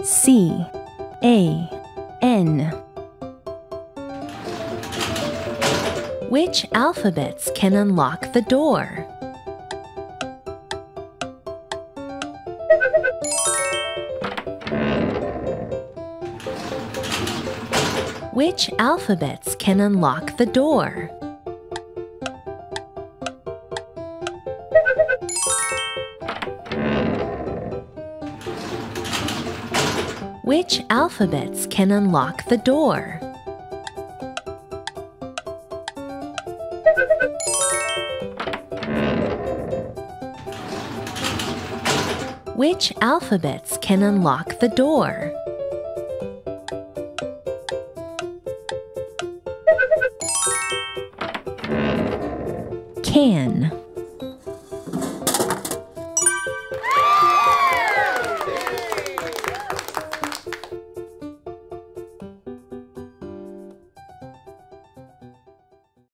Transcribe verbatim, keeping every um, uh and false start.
C A N. Which alphabets can unlock the door? Which alphabets can unlock the door? Which alphabets can unlock the door? Which alphabets can unlock the door? Can.